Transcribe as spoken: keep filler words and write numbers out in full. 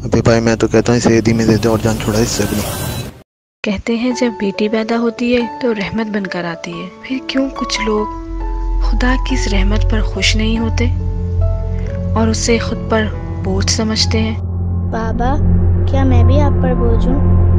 अबे भाई मैं तो कहता हूँ इसे यदि में दे दे और जान छुड़ा इससे अपनी। कहते हैं जब बेटी पैदा होती है तो रहमत बनकर आती है, फिर क्यों कुछ लोग खुदा की इस रहमत पर खुश नहीं होते और उसे खुद पर बोझ समझते हैं। बाबा, क्या मैं भी आप पर बोझ हूँ?